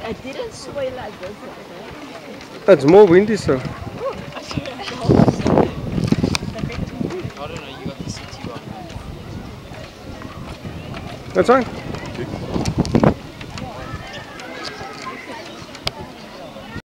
I didn't sway like this. It's more windy, so. I don't know, you got the city one. That's fine.